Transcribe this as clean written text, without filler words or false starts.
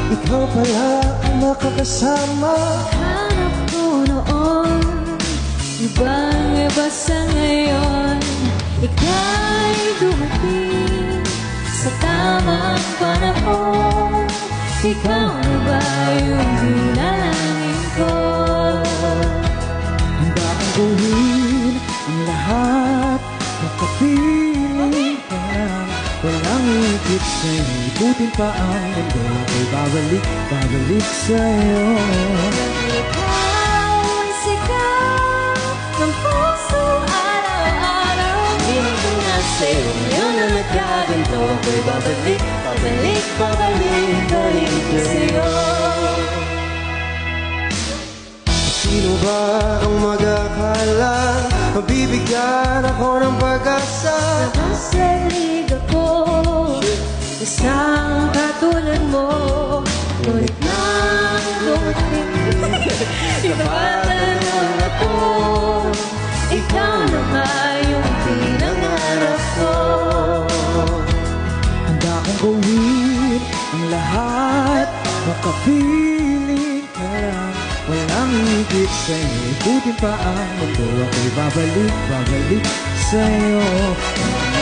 ikaw pala ang makakasama. Hanap ko noon, ibang-iba sa ngayon. Ika'y dumating sa tamang panahon. Ikaw na ba yung dinalangin ko? Handa kang gawin ang lahat, makapiling ka lang. Walang higit sa'yo, ikutin pa ang mundo. Ako'y babalik sa'yo. Ikaw ang sigaw ng puso araw-araw. Hiling ko na sa'yo, ngayon na nagkaganto. Ako'y babalik sa'yo. Sino ba ang mag-akala mabibigyan ako ng pag-asa? Nakasalig ako, isang katulad mo. Ngunit nang dumating, ipatanong ako. Ikaw na nga yung pinangarap ko. Handa kong gawin ang lahat, makapiling ka lang. Walang higit sa'yo, ikutin pa ang mundo. Ako'y babalik sa'yo.